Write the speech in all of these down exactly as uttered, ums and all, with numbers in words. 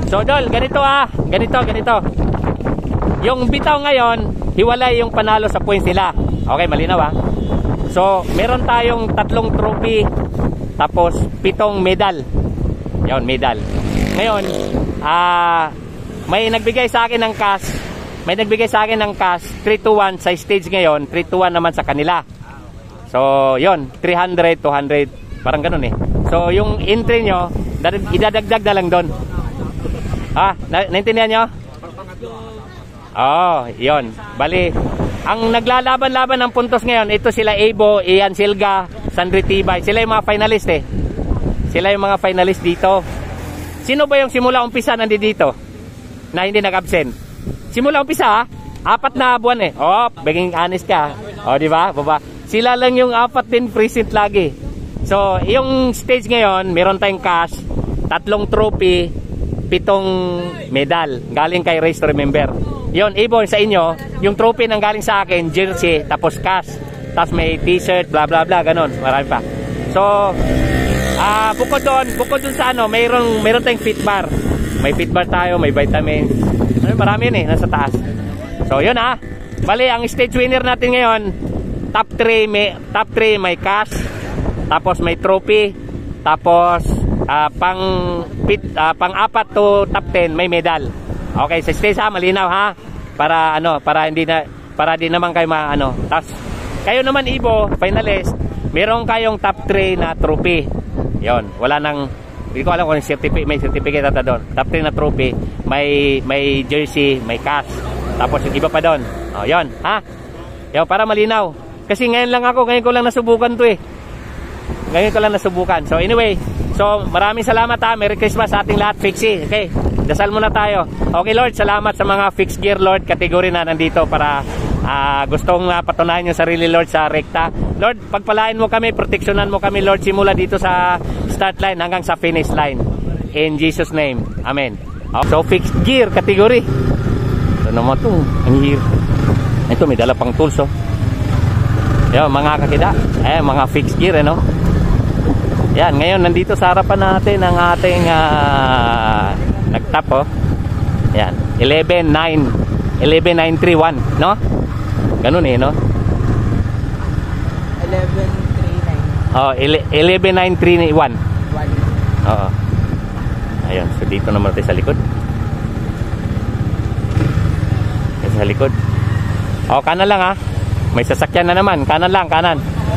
So Dol, ganito ah, ganito, ganito. Yung bitaw ngayon, hiwalay yung panalo sa points nila. Okay, malinaw ah. So, meron tayong tatlong trophy, tapos pitong medal. Yon, medal. Ngayon, ah, may nagbigay sa akin ng cash. May nagbigay sa akin ng cash three to one sa stage ngayon, three to one naman sa kanila. So, yon, three hundred, two hundred, parang ganun eh. So, yung entry nyo, idadagdag na lang doon. Ah, na naintindihan nyo? Oh, yon. Bali, ang naglalaban-laban ng puntos ngayon, ito sila Abo, Ian Silga, Sandri Tibay. Sila yung mga finalist eh. Sila yung mga finalist dito. Sino ba yung simula umpisa nandito na hindi nag-absent? Simula umpisa ha? Apat na buwan eh. Oh, beging honest ka. Oh, di ba? Baba. Sila lang yung apat din present lagi. So, yung stage ngayon, meron tayong cash, tatlong trophy, pitong medal. Galing kay Race to Remember. Yon, Ibon sa inyo, yung trophy nang galing sa akin, jersey, tapos cash, tapos may t-shirt, bla bla bla, ganon, marami pa. So, ah, uh, bukod doon, bukod doon sa ano, mayroon mayroon tayong fit bar. May fit bar tayo, may vitamins. Ano, marami yun eh, nasa taas. So, yun ah. Bali, ang stage winner natin ngayon, top three, may top three may cash, tapos may trophy, tapos uh, pang pit, uh, pang apat to top ten may medal. Okay, sa stage ha, malinaw ha. Para ano, para hindi na para din naman kayo maano. Tapos kayo naman Ibo, finalist, meron kayong top three na trophy. 'Yon, wala nang hindi ko alam kung certificate, may certificate ata doon. Top three na trophy, may may jersey, may cash. Tapos yung iba pa doon. Oh, 'yon, ha? 'Yon para malinaw. Kasi ngayon lang ako, ngayon ko lang nasubukan 'to eh. Ngayon ko lang nasubukan. So anyway, so maraming salamat ha. Merry Christmas sa ating lahat, Fixie. Okay. Dasal muna tayo. Okay Lord, salamat sa mga fixed gear Lord, category na nandito para uh, gustong uh, patunayan yung sarili Lord sa rekta. Lord, pagpalain mo kami, proteksyonan mo kami Lord simula dito sa start line hanggang sa finish line. In Jesus name. Amen. Okay. So fixed gear category. Ito naman ito. Ang hir. Ito may dala pang tools oh. Yan, mga kakida. Eh, mga fixed gear eh no. Yan, ngayon nandito sa harapan natin ang ating uh, nagtap oh. Yan, eleven nine eleven nine three one, no? Ganun eh, no? eleven three nine. Oh, eleven nine three one. one. Oo. Ayun, so dito naman tayo sa likod. Dito sa likod. Oh, kanan lang ha. May sasakyan na naman, kanan lang, kanan.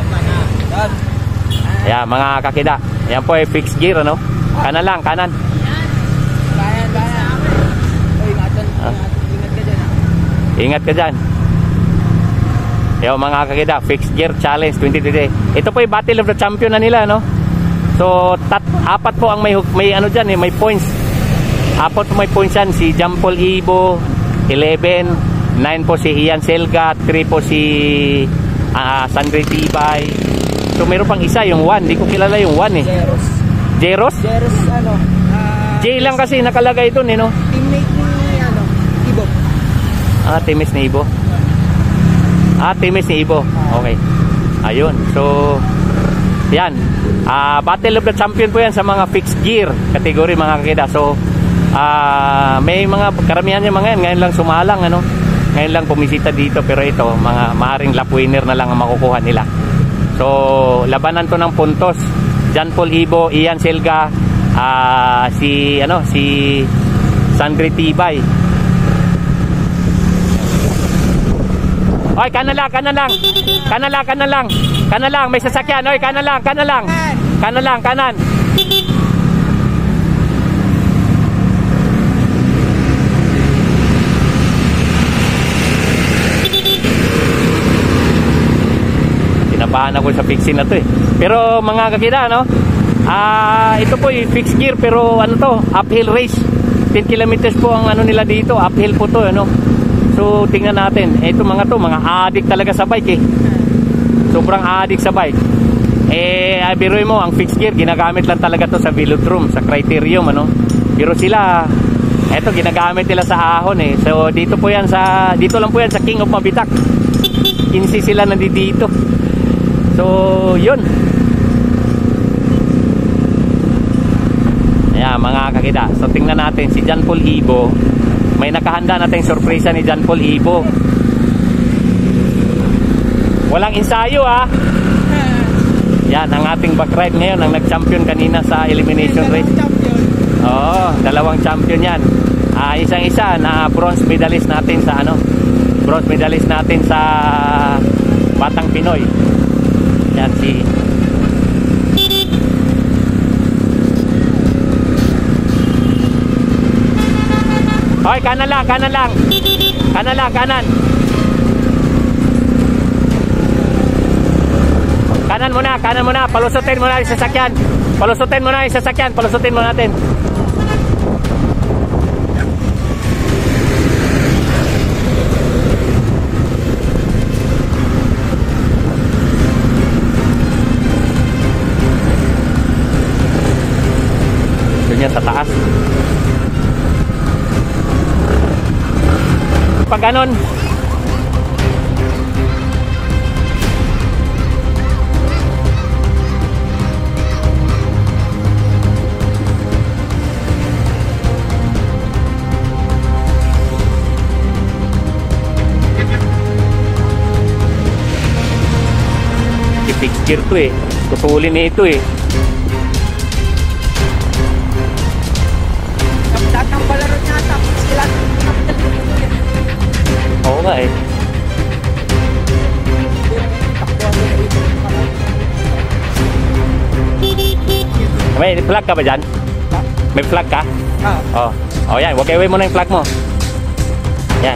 Ayan, mga kakida. Ayan po ay fixed gear, ano? Kanan lang, kanan. Ah. Ingat ka dyan ha? Ingat ka dyan. Yo, mga kakida, fixed gear challenge twenty-three. Ito po yung battle of the champion na nila, no? So tat, apat po ang may may ano diyan eh, may points. Apat po may points yan, si Jampol Ibo eleven, nine po si Ian Selga, three po si uh, Sandri Tibay. So meron pang isa yung one, di ko kilala yung one eh. Jeros. Jeros? Jeros ano? Uh, J lang kasi nakalagay doon eh, no? Teammate ni ano, Ibo. Ah, teammates ni Ibo. Ah, teammates ni Ibo. Okay. Ayun. So, yan. Ah, Battle of the Champion po yan sa mga fixed gear category mga kakida. So, ah, may mga karamihan yung mga yan. Ngayon lang sumalang, ano? Ngayon lang pumisita dito. Pero ito, mga maaring lap winner na lang ang makukuha nila. So, labanan to ng puntos. John Paul Ibo, Ian Selga, ah, si, ano, si Sandri Tibay. Oy, kanan lang, kanan lang. Kanan lang, kanan lang. Kanan lang, may sasakyan. Oy, kanan lang, kanan lang. Kanan lang, kanan. Tinabahan ako sa fixing na to eh. Pero mga kakida, no? Ah, ito po yung fixed gear pero ano to, uphill race. ten kilometers po ang ano nila dito, uphill po to, ano? So tingnan natin, ito mga to, mga addict talaga sa bike eh. Sobrang addict sa bike. Eh, biruin mo, ang fixed gear ginagamit lang talaga to sa velodrome, sa criterium, ano. Pero sila, eto ginagamit nila sa ahon eh. So dito po yan sa, dito lang po yan sa King of Mabitak. Kinsi sila nandito. So, yun. Ayan, mga kakida. So tingnan natin si John Paul Ibo. May nakahanda nating sorpresa ni John Paul Ibo. Walang ensayo ah. Yan ang ating back ride ngayon, ang nag-champion kanina sa elimination race. Oo, dalawang champion yan. Ah, isang-isa na bronze medalist natin sa ano? Bronze medalist natin sa Batang Pinoy. Yan si Hoy, kanan lang, kanan lang. Kanan lang, kanan. Kanan muna, kanan muna. Palusutin muna yung sasakyan. Palusutin muna yung sasakyan. Palusutin muna natin. Doon yan sa taas. Pag ganon, i-fixture to eh. Tutulin na ito eh. Datang palaro niya tapos sila. Oo nga eh. May flag ka ba dyan? May flag ka? Ah. Oh. Oh yan, walk away mo na yung flag mo. Yan.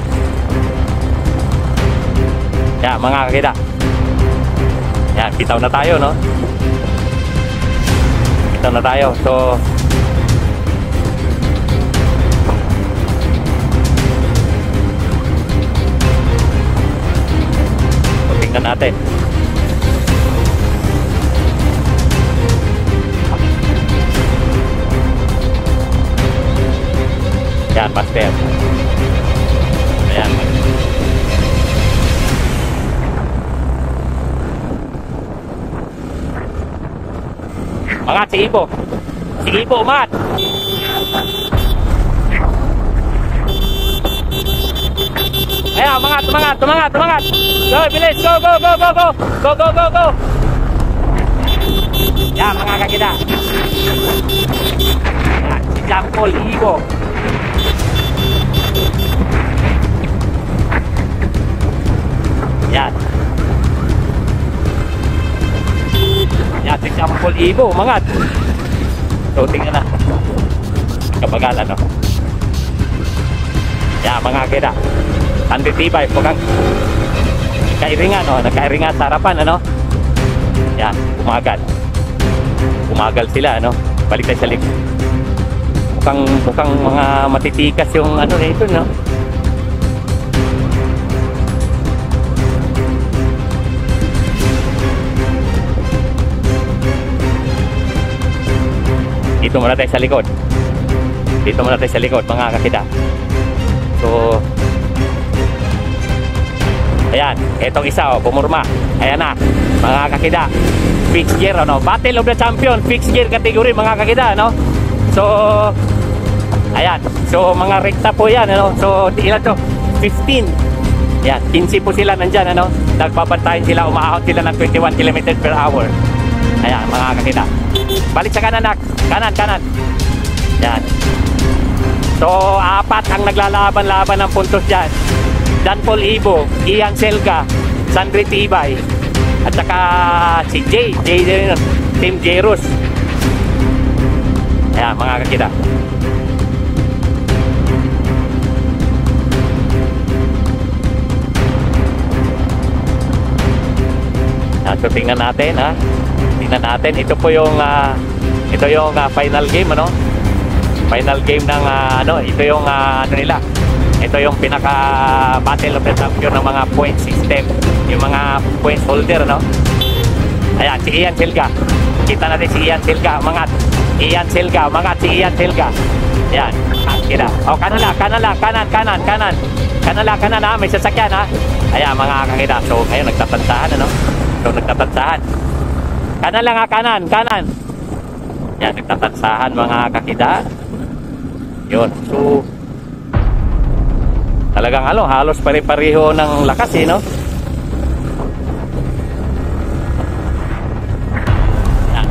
Yan, mga kakita. Yan, bitaw na tayo, no? Bitaw na tayo. So, tingnan natin. Yan, master. Ayan. Mangat si Ibo. Si Ibo, umat. Ayan, mangat, mangat, mangat, mangat. Go, bilis, go, go, go, go, go. Go, go, go, go. Yan, mga kakita. Yan, si John Paul Ibo. Yan. Yan, si John Paul Ibo, mangat. So, tingnan na. Kabagal, ano. Yan, mga kakita. Tanditibay, huwag kairingan, oh, nagkairingan sa harapan, ano. Yan, umagal. Umagal sila, ano. Balik tayo sa likod. Mukhang, mukhang mga matitikas yung ano na ito, no. Dito muna tayo sa likod. Dito muna tayo sa likod, mga kakita. So, ayan, etong isa, oh, pumurma. Ayan na, mga kakida. Fixed gear, ano? Battle of the Champion, fixed gear category, mga kakida, no? So, ayan. So, mga rekta po yan, ano? So, ilan to? fifteen. Ayan, fifteen po sila nandyan, ano? Nagbabantayan sila, umaahon sila ng twenty-one kilometers per hour. Ayan, mga kakida. Balik sa kanan, nak. Kanan, kanan. Ayan. So, apat ang naglalaban-laban ng puntos dyan. John Paul Ibo, Ian Selga, Sandri Tibay, at saka si Jay, Jay Team Jerus. Ayan, mga kakita. Ayan, so tingnan natin, ha. Tingnan natin, ito po yung uh, ito yung uh, final game, ano. Final game ng uh, ano, ito yung uh, ano nila. Ito yung pinaka battle of the champion ng mga point system, yung mga point holder, no. Ayan, si Ian Selga. Kita natin si Ian Selga, mangat. Ian Selga, mangat si Ian Selga. Ayan, kita. O, kanan lang, kanan lang, kanan, kanan, kanan. Kanan lang, kanan, ha. May sasakyan, ha. Ayan, mga kakita. So, ngayon, nagtatansahan, ano. So, nagtatansahan. Kanan lang, ha, kanan, kanan. Yan, nagtatansahan mga kakida. Yun, so talagang ano, halos pare-pareho ng lakas eh, no? Yan.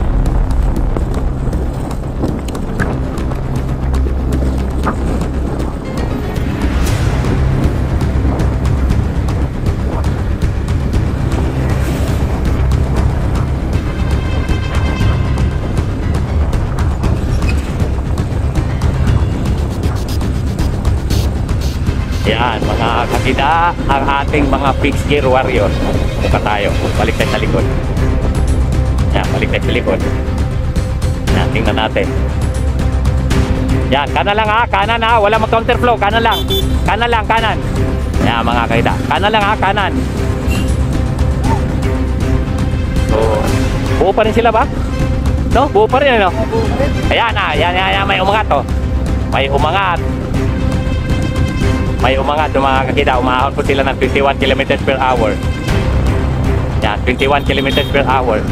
Yan, mga kakida, ang ating mga fixed gear warrior. Buka tayo, balik tayo sa likod. Yan, balik tayo sa likod. Yan, tingnan natin. Yan, kanan lang ha, kanan ha, wala mag counterflow, kanan lang. Kanan lang, kanan. Yan, mga kakida, kanan lang ha, kanan. So, buo pa rin sila ba? No, buo pa rin, no? Ayan ha, yan, yan, yan, may umangat oh. May umangat. May umangat yung mga kakida, umahon po sila ng twenty-one kilometers per hour. Yan, twenty-one kilometers per hour.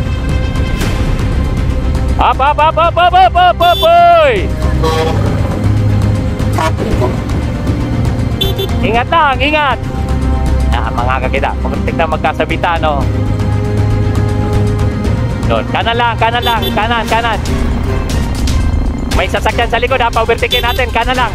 Up, up, up, up, up, up, up, up, boy! Ingat lang, ingat! Yan, mga kakida, pagkatik na magkasabitan, no? Doon, kanan lang, kanan lang, kanan, kanan. May sasakyan sa likod, ha, pa-overtakein natin, kanan lang.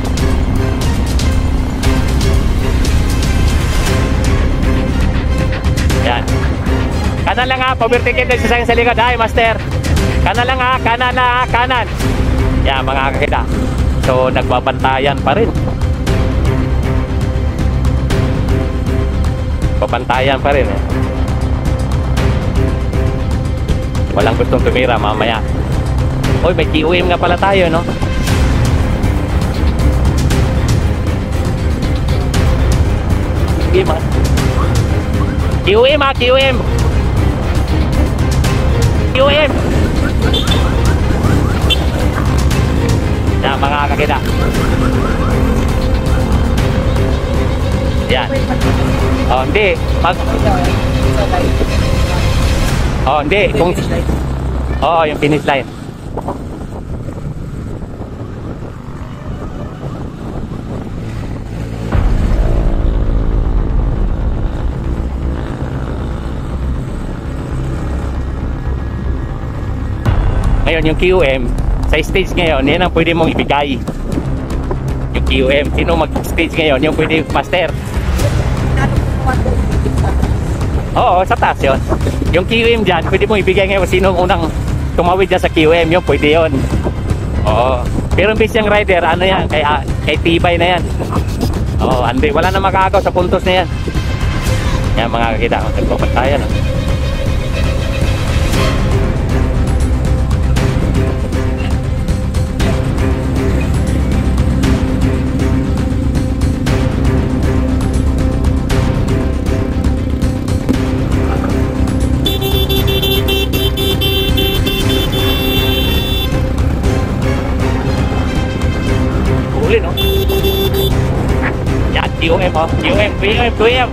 Yan. Kanan lang ha, pa-overtakein din sasakyan sa likod. Ay, master. Kanan lang ha, kanan lang ha, kanan. Yan, mga kakita. So, nagbabantayan pa rin. Babantayan pa rin eh. Walang gustong tumira mamaya. Uy, may Q M nga pala tayo, no? Sige, mga Q M ha, Q M. Q M. Yan, mga kakita. Yan. Oh, hindi. Mag... Oh, hindi. Kung... Oh, yung finish line. Ngayon yung Q M sa stage ngayon, yan ang pwede mong ibigay. Yung Q M, sino mag-stage ngayon, yung pwede master. Oo, sa taas yun. Yung Q M dyan, pwede mong ibigay ngayon sino unang tumawid dyan sa Q M, yun pwede yun. Oo. Pero bis yung rider, ano yan, kay, kay tibay na yan. Oo, andi, wala na makakagaw sa puntos na yan. Yan mga kakita, nagpapantayan. No? No? Yan, Q M oh, Q M, Q M, Q M.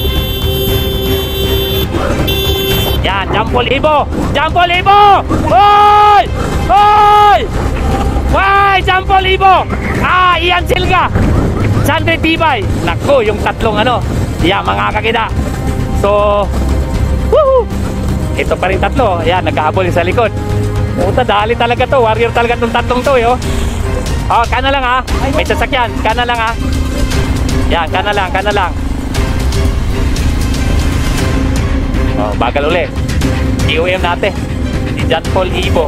Yan, Jampol Ibo, Jampol Ibo. Hoy! Hoy! Hoy, Jampol Ibo. Ah, Ian Silga. Sandre Tibay. Naku, yung tatlong ano. Yan, mga kakida. So, woohoo! Ito pa rin tatlo. Yan, nagkahabol sa likod. Puta, dali talaga to. Warrior talaga tong tatlong to, eh, oh. Oh, kana lang ha. May sasakyan. Kana lang ha. Yan, kana lang, kana lang. Oh, bagal ulit. Q M natin. Si John Paul Ibo.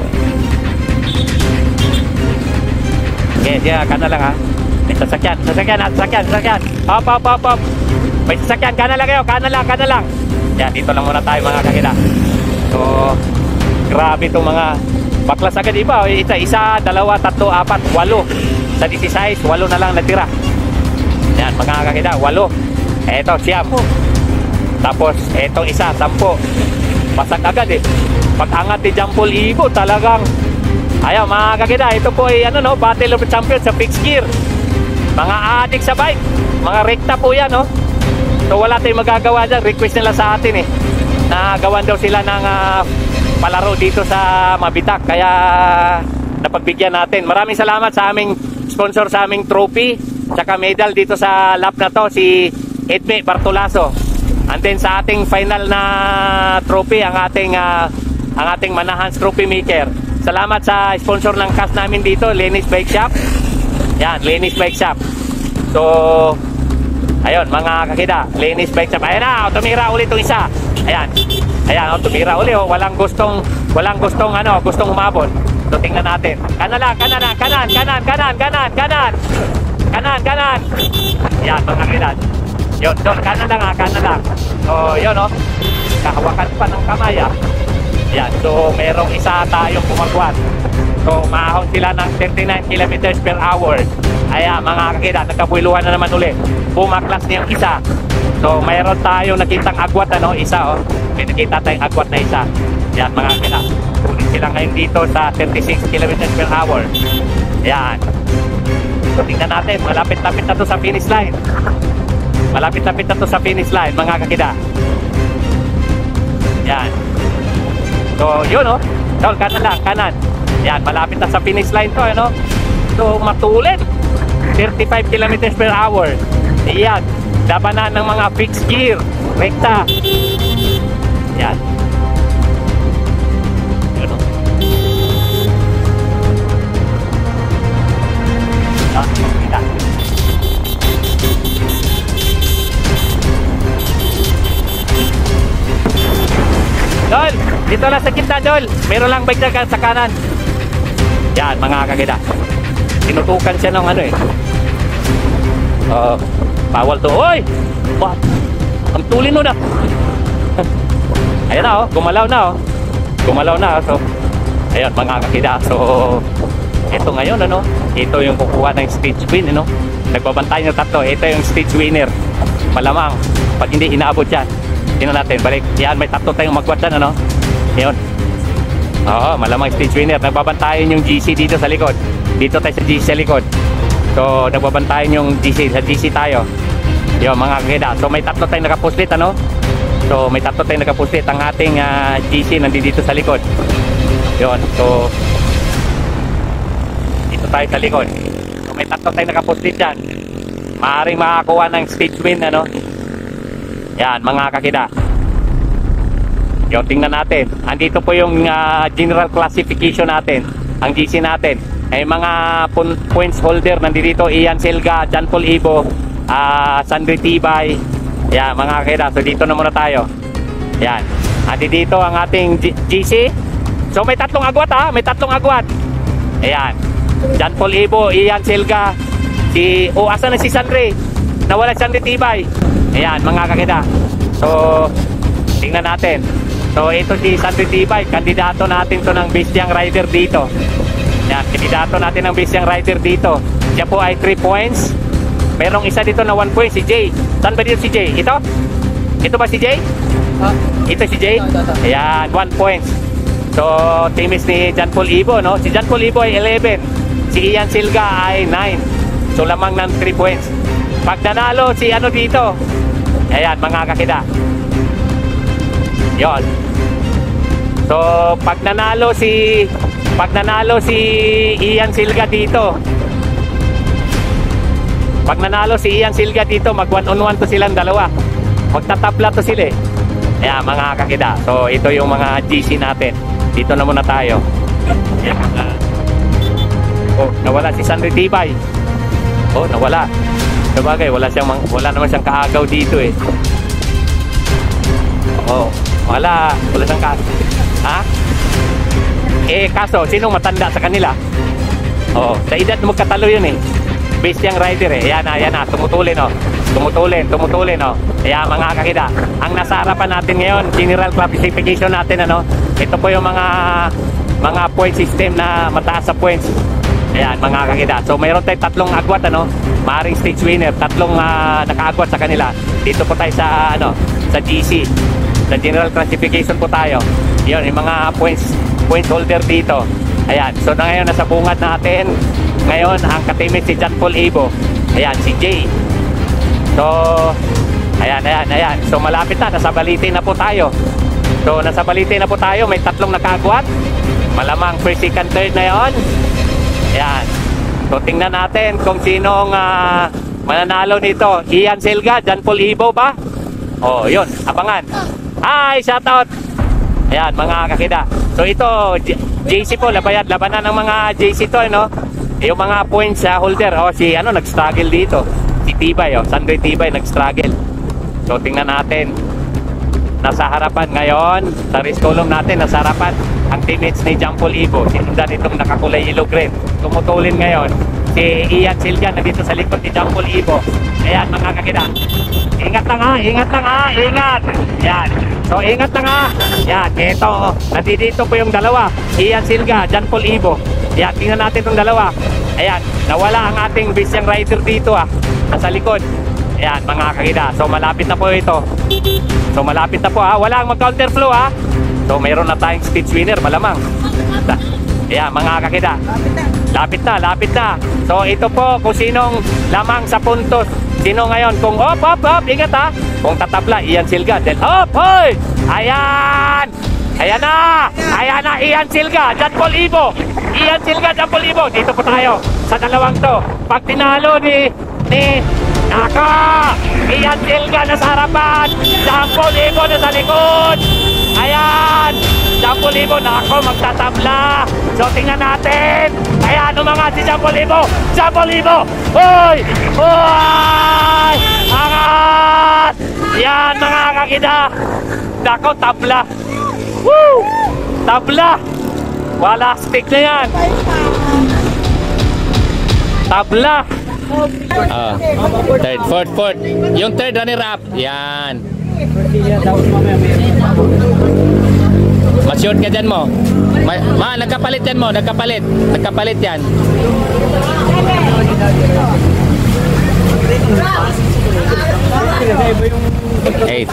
Okay, yan, kana lang ha. May sasakyan, sasakyan, sasakyan, sasakyan. Hop, hop, hop, hop. May sasakyan, kana lang kayo, kana lang, kana lang. Yan, dito lang muna tayo mga kakila. So, grabe itong mga baklas agad, iba. Isa, isa, dalawa, tatlo, apat, walo. Sa sixteen, walo na lang natira. Yan, mga kakita, walo. Eto, siyam. Tapos, etong isa, sampo. Pasag agad eh. Pag-angat ni Jampol Ibo, talagang, ayaw, mga kakita, ito po ay, ano no, Battle of the Champions sa fixed gear. Mga adik sa bike. Mga rekta po yan, no. So, wala tayong magagawa dyan. Request nila sa atin eh. Na gawan daw sila ng uh, palaro dito sa Mabitak. Kaya napagbigyan natin. Maraming salamat sa aming sponsor sa aming trophy tsaka medal dito sa lap na to, si Edme Bartolaso. And then sa ating final na trophy, ang ating uh, ang ating Manahans Trophy Maker. Salamat sa sponsor ng cast namin dito, Lenny's Bike Shop. Yan, Lenny's Bike Shop. So, ayun mga kakida, Lenny's Bike Shop. Ayan na, tumira ulit itong isa. Ayan. Ayan, oh, tumira ulit. Oh. Walang gustong, walang gustong ano, gustong humabol. So, tingnan natin. Kanan lang, kanan lang, kanan, kanan, kanan, kanan, kanan. Kanan, kanan. Yan, mga kakida. Yun, doon, kanan lang ha, kanan lang. So, yun o. Oh. Kahawakan pa ng kamay ha. Yan, so merong isa tayong kumagwat. So, maahon sila ng thirty-nine kilometers per hour. Ayan, mga kakida, nagkabuiluhan na naman ulit. Bumaklas niyang isa. So, mayroon tayong nakitang agwat, ano, isa o. Oh. May nakita tayong agwat na isa. Yan, mga kakida. Ulit sila ngayon dito sa thirty-six kilometers per hour. Yan. So, tingnan natin, malapit-lapit na to sa finish line. Malapit-lapit na to sa finish line, mga kakida. Yan. So, yun o. Oh. So, kanan lang, kanan. Yan, malapit na sa finish line to, ano. So, matulid. thirty-five kilometers per hour. Yan. Labanan ng mga fixed gear. Rekta. Yan. Yun o. Oh. Ah, kita. Dol, dito lang sa gitna, Dol. Meron lang bike na sa kanan. Yan, mga kakida. Tinutukan siya ng ano eh. Uh, bawal to. Oy! What? Ang tulin nun ah. Ayan na oh, gumalaw na oh. Gumalaw na oh. So, ayun, mga kakida. So, ito ngayon ano. Ito yung kukuha ng stage win, ano. Nagbabantay ng tatlo. Ito yung stage winner. Malamang, pag hindi inaabot yan. Tingnan natin, balik. Yan, may tatlo tayong magwat dyan, ano? Yun. Oo, malamang stage winner. Nagbabantayan yung G C dito sa likod. Dito tayo sa G C sa likod. So, nagbabantayan yung G C. Sa G C tayo. Yun, mga kakida. So, may tatlo tayong nakapuslit, ano? So, may tatlo tayong nakapuslit. Ang ating uh, G C nandito sa likod. Yun. So, dito tayo sa likod. So, may tatlo tayong nakapuslit dyan. Maaaring makakuha ng stage win, ano? Yan, mga kakida. Yung tingnan natin. Andito po yung uh, general classification natin. Ang G C natin. Ay mga points holder nandito. Ian Silga, John Paul Ibo, uh, Sandri Tibay. Yan, mga kakida. So dito na muna tayo. Yan. Andito ang ating G GC. So may tatlong agwat ha. May tatlong agwat. Ayan. John Paul Ibo, Ian Silga. Si, o oh, asa na si Sandri? Nawala si Sandri Tibay. Ayan, mga kakida. So, tingnan natin. So, ito si Sandri Tibay. Kandidato natin to ng Bisyang Rider dito. Ayan, kandidato natin ng Bisyang Rider dito. Siya po ay three points. Merong isa dito na one point, si Jay. Saan ba dito si Jay? Ito? Ito ba si Jay? Huh? Ito si Jay? Ayan, one point. So, teammates ni John Paul Ibo, no? Si John Paul Ibo ay eleven. Si Ian Silga ay nine. So, lamang ng three points. Pag nanalo si ano dito, ayan, mga kakida. Yon. So, pag nanalo si pag nanalo si Ian Silga dito. Pag nanalo si Ian Silga dito, mag one on one to silang dalawa. Magtatabla to sila eh. Ayan, mga kakida. So, ito yung mga G C natin. Dito na muna tayo. Ayan, uh, oh, nawala si Sandri Tibay. Oh, nawala. Sabagay, wala siyang wala naman siyang kaagaw dito eh. Oh, wala, wala siyang kaagaw. Ha? Eh, kaso sinong matanda sa kanila? Oh, sa edad mo magkatalo yun eh. Bisyang rider eh. Ayan na, ayan na, tumutulin oh. Tumutulin, tumutulin oh. Ayan, mga kakida. Ang nasa harapan natin ngayon, general classification natin ano. Ito po yung mga mga point system na mataas sa points. Ayan, mga kakida. So, mayroon tayong tatlong agwat, ano? Maaring stage winner. Tatlong uh, nakaagwat sa kanila. Dito po tayo sa, ano, sa G C. Sa general classification po tayo. Yun, yung mga points, point holder dito. Ayan. So, na ngayon, nasa bungad natin. Ngayon, ang katimit si John Paul Ibo. Ayan, si Jay. So, ayan, ayan, ayan. So, malapit na. Nasa Balite na po tayo. So nasa Balite na po tayo, may tatlong nakaagwat. Malamang first, second, third na yon. Ayan. So tingnan natin kung sinong uh, mananalo nito. Ian Silga, John Paul Ibo ba? Oh, yun, abangan. Hi, shout out. Ayan, mga kakida. So ito, J C po, labayad, labanan ng mga J C to, no? Yung mga points sa holder. Oh, si ano, nag-struggle dito. Si Tibay, oh, Sandre Tibay, nag-struggle. So tingnan natin. Nasa harapan ngayon, sa race column natin, nasa harapan ang teammates ni John Paul Ibo. Sinundan itong nakakulay yellow green. Tumutulin ngayon si Ian Silga na dito sa likod ni John Paul Ibo. Ayan, mga kakida. Ingat lang ha, ingat lang ha, ingat. Yan. So ingat lang ha. Yan, ito. Nandito po yung dalawa. Ian Silga, John Paul Ibo. Yan, tingnan natin itong dalawa. Ayan, nawala ang ating bisyang rider dito ah. Nasa likod. Ayan, mga kakida. So malapit na po ito. So malapit na po ha. Walang mag-counterflow ha. So mayroon na tayong speed winner, malamang. Ayan, mga kakida. Lapit na, lapit na. So ito po kung sinong lamang sa puntos. Sino ngayon? Kung hop, hop, hop, ingat ha. Kung tatabla, Ian Silga. Then hop, hoy! Ayan! Ayan na! Ayan na, Ian Silga, John Paul Ibo. Ian Silga, John Paul Ibo. Dito po tayo sa dalawang to. Pag tinalo ni, ni, naka! Ian Silga na sa harapan. John Paul Ibo na sa likod. Ayan! John Paul Ibo, nako, magtatabla. So tingnan natin. Ayan, umangat si John Paul Ibo. John Paul Ibo. Hoy! Hoy! Angat! Yan, mga kakida. Nako, tabla. Woo! Tabla. Wala stick na yan. Tabla. Ah, third, fourth, fourth. Yung third runner up. Yan. Mas-short ka dyan mo. Ma, ma, nagkapalit yan mo. Nagkapalit. Nagkapalit yan. Eight.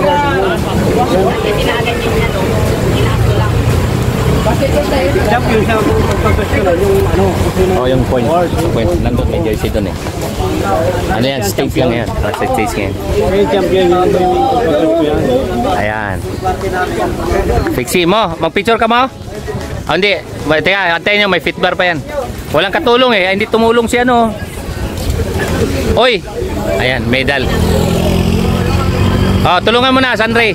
Oh, yung point. Point. Nandun may jersey dun eh. Ano yan? Stage lang yan. Oh, stage yan. Ayan. Fixie mo. Mag-picture ka mo? Oh, hindi. Teka, antayin nyo. May fit bar pa yan. Walang katulong eh. Hindi tumulong siya no. Oy. Ayan. Medal. Oh, tulungan mo na, Sandre.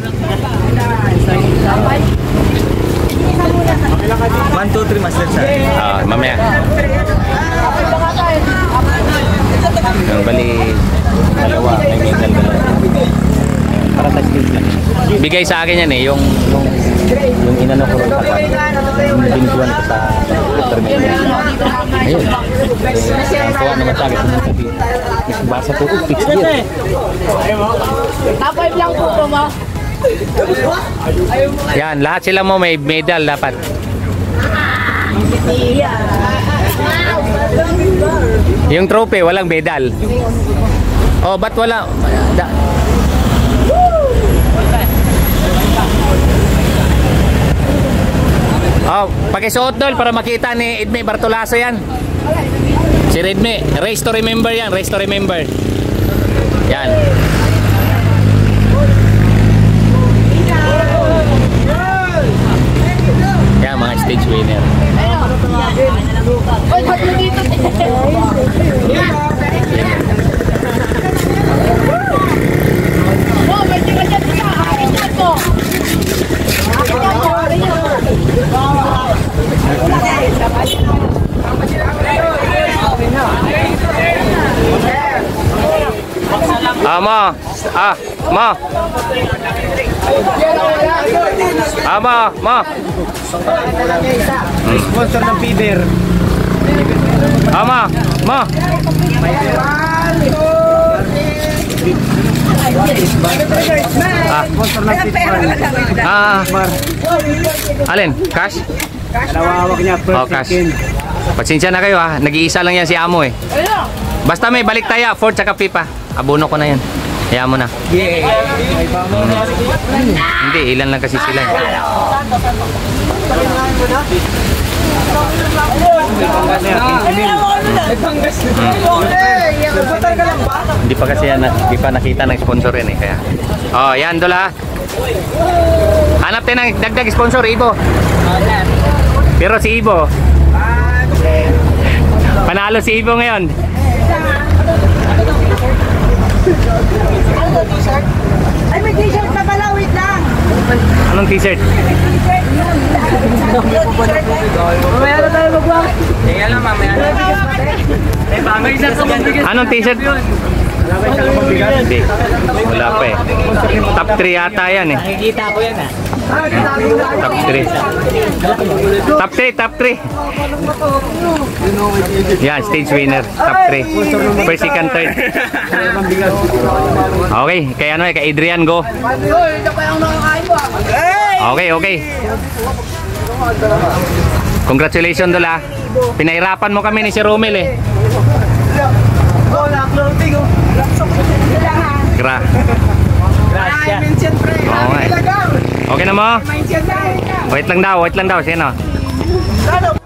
one, two, three, master sir. Ah, mamaya. Ang bali dalawa, may medal dalawa. Para sa stage lang. Bigay sa akin yan eh, yung yung yung inano ko rin sa yung bintuan ko sa terminal. Ayun. Ang kuha naman sa akin sabi. Basa po ko fix gear. Tapos lang po ko mo. Yan, lahat sila mo may medal dapat. Yung trophy, walang medal. Oh, ba't wala? Da oh, pakisuot dol para makita ni Edme Bartolaso yan. Si Redme, race to remember yan, race to remember. Yan. Yan, mga stage winner. Ah, ma. Ah, ma. Ah, ma, ma. Sponsor ng Piber. Ah, ma, ma. Ah, Sponsor ng Piber. ah. Alin? Cash? Nawawag niya per Oh, cash. second. Pasensya na kayo ha. Nag-iisa lang yan si Amo eh. Basta may balik taya, Ford tsaka Pipa. Abono ko na yan. Kaya mo na. Yeah. Hmm. Hindi, ilan lang kasi sila. Hmm. Hindi pa kasi yan, hindi pa nakita ng sponsor yan eh. Kaya. Oh, yan dola. Hanap tayo ng dagdag sponsor, Ibo. Pero si Ibo. Panalo si Ibo ngayon. Ano t-shirt? Ay, may t-shirt na pala, wait lang. Anong t-shirt? Mamaya na tayo magwak. Kaya lang, mamaya na. Eh, bangay na sa mabigas. Anong t-shirt? Hindi. Wala pa eh. Top three yata yan eh. Nakikita ko yan ah. Top three. Top three, top three. Yan, stage winner. Top three. First, second, third. Okay, kay ano eh, kay Adrian, go. Okay, okay. Congratulations, Dola. Pinahirapan mo kami ni si Romel eh. Gra. Okay. Okay na mo? Wait lang daw, wait lang daw. Sino?